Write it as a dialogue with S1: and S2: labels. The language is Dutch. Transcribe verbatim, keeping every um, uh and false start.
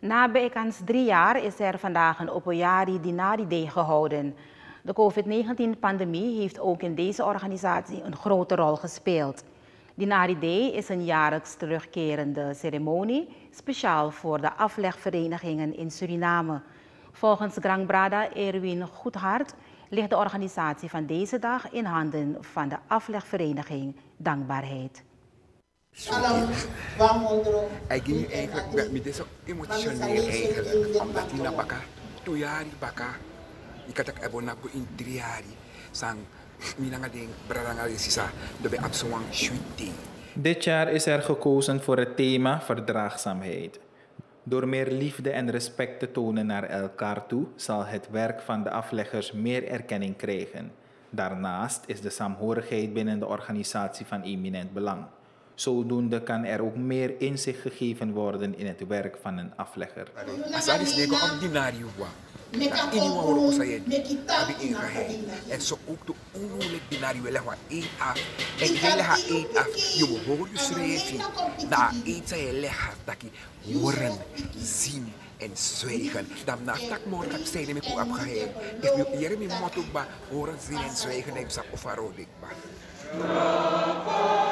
S1: Na bijkans drie jaar is er vandaag een Opoyari Dinari Day gehouden. De COVID negentien-pandemie heeft ook in deze organisatie een grote rol gespeeld. Dinari Day is een jaarlijks terugkerende ceremonie, speciaal voor de aflegverenigingen in Suriname. Volgens Grand Brada Erwin Goedhart ligt de organisatie van deze dag in handen van de aflegvereniging Dankbaarheid.
S2: Hij ging eigenlijk met me zo emotioneel eigenlijk, omdat hij naar baka, twee jaar baka, ik had ook even naar in drie jaar, sang, minanga ding, bradanga sisa, dat bij absoang sweetie.
S3: Dit jaar is er gekozen voor het thema verdraagzaamheid. Door meer liefde en respect te tonen naar elkaar toe, zal het werk van de afleggers meer erkenning krijgen. Daarnaast is de saamhorigheid binnen de organisatie van eminent belang. Zodoende kan er ook meer inzicht gegeven worden in het werk van een aflegger.
S2: Als dat is nego op dinario wa, na iniwa woro saya abi ingahe, en zo ook de onmogelijk dinario lewa eet af, en je leha eet af, je moet horen je schrijven, na eet zij leha dat je horen, zien en zwijgen. Dan na tak morgen dat zij niet meer opgeheven. If je hier met motto ba horen, zien en zwijgen, dan is dat of arodik ba.